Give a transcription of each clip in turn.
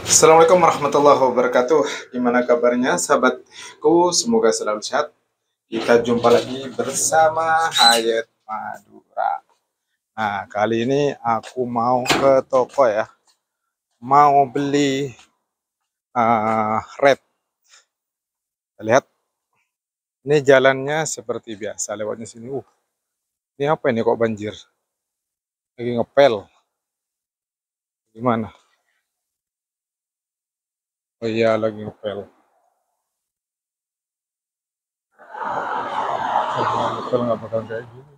Assalamualaikum warahmatullahi wabarakatuh. Gimana kabarnya sahabatku? Semoga selalu sehat. Kita jumpa lagi bersama Hayat Madura. Nah, kali ini aku mau ke toko ya. Mau beli red. Lihat, ini jalannya seperti biasa lewatnya sini. Ini apa ini kok banjir? Lagi ngepel. Gimana? Oh iya, lagi ngepel. Ngepel nggak bakal kayak gini.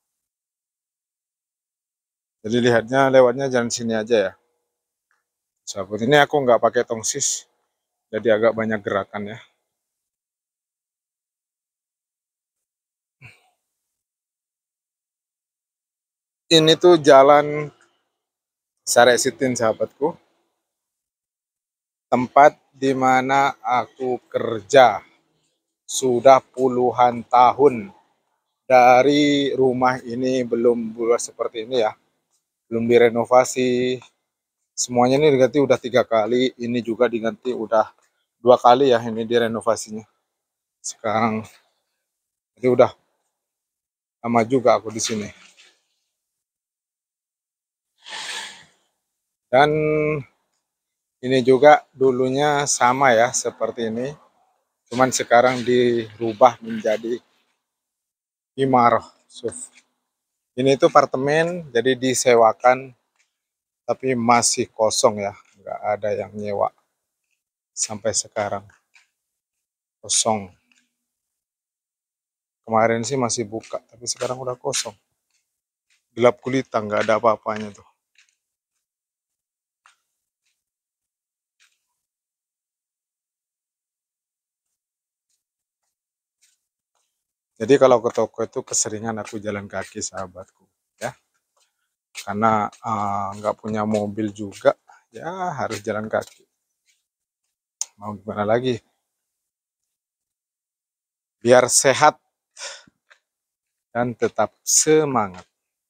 Jadi lihatnya lewatnya jalan sini aja ya. Sahabat ini aku nggak pakai tongsis, jadi agak banyak gerakan ya. Ini tuh jalan Sare Sitin sahabatku, tempat di mana aku kerja sudah puluhan tahun. Dari rumah ini belum buat seperti ini ya, belum direnovasi. Semuanya ini diganti udah 3 kali, ini juga diganti udah 2 kali ya ini direnovasinya. Sekarang jadi udah lama juga aku di sini. Dan ini juga dulunya sama ya seperti ini, cuman sekarang dirubah menjadi Imaroh Suf. Ini tuh apartemen, jadi disewakan, tapi masih kosong ya, nggak ada yang nyewa sampai sekarang, kosong. Kemarin sih masih buka, tapi sekarang udah kosong. Gelap gulita, nggak ada apa-apanya tuh. Jadi kalau ke toko itu keseringan aku jalan kaki sahabatku, ya. Karena nggak punya mobil juga, ya harus jalan kaki. Mau gimana lagi? Biar sehat dan tetap semangat.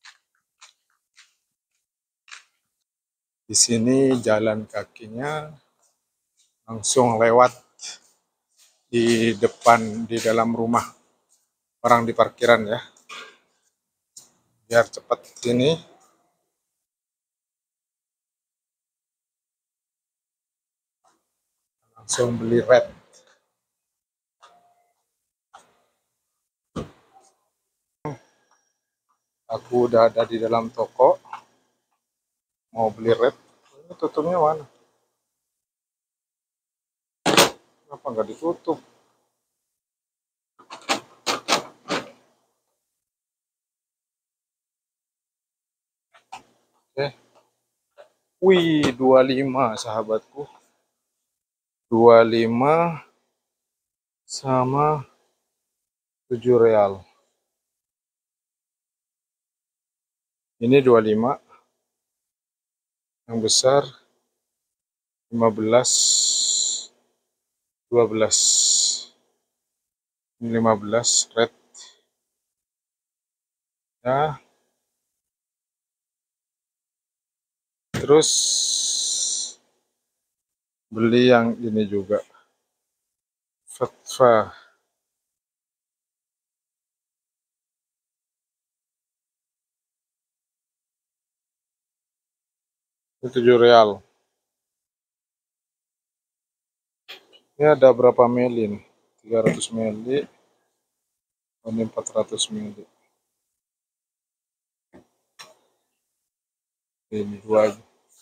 Di sini jalan kakinya langsung lewat di depan, di dalam rumah orang di parkiran ya. Biar cepat sini. Langsung beli red. Aku udah ada di dalam toko. Mau beli red. Ini tutupnya mana? Kenapa nggak ditutup? Eh, wih, 25 sahabatku. 25 sama 7 real. Ini 25, yang besar 15, 12. Ini 15 red. Ya, terus beli yang ini juga. Fatwa. Ini 7 real. Ini ada berapa mili nih? 300 mili. Ini 400 mili. Ini dua aja.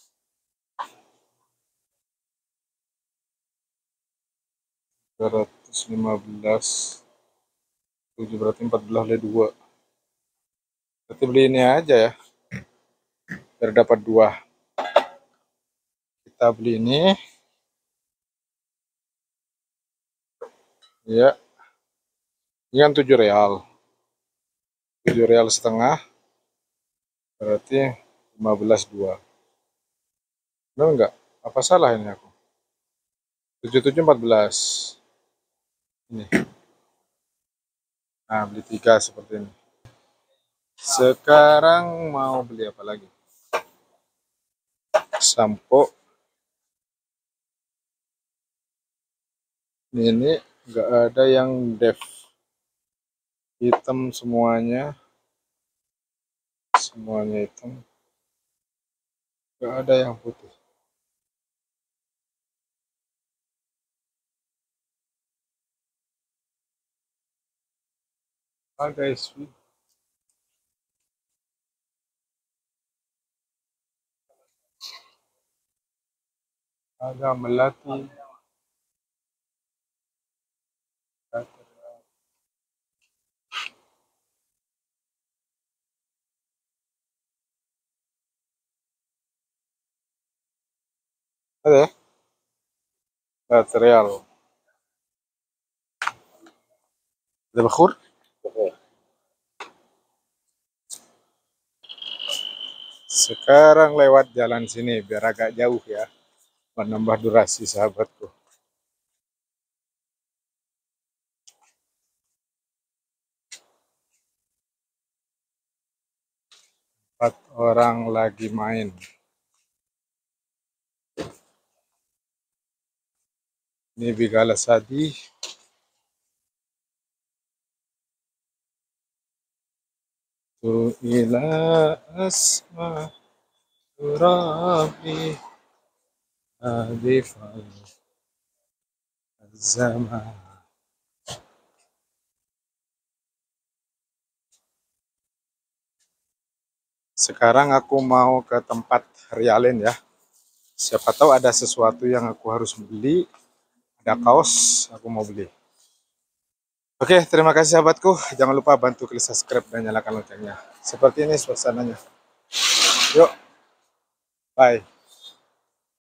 315. 7 berarti 14 kali 2. Berarti beli ini aja ya. Biar dapat 2. Kita beli ini. Ya. Ini kan 7 real. 7 real setengah. Berarti 15,2. Benar enggak? Apa salah ini aku? 77 14. Ini. Nah, beli 3 seperti ini. Sekarang mau beli apa lagi? Sampo. Ini nggak ada yang dev, hitam semuanya, hitam, nggak ada yang putih. Guys, agak melati. Ada ya? Material. Ada bakur? Sekarang lewat jalan sini biar agak jauh ya, menambah durasi sahabatku. Empat orang lagi main. Ini Bigala Sadi. Tu ila asma Rabbi adifal zaman. Sekarang aku mau ke tempat Rialin ya. Siapa tahu ada sesuatu yang aku harus beli. Ada kaos, aku mau beli. Oke, terima kasih sahabatku. Jangan lupa bantu klik subscribe dan nyalakan loncengnya. Seperti ini suasananya. Yuk, bye.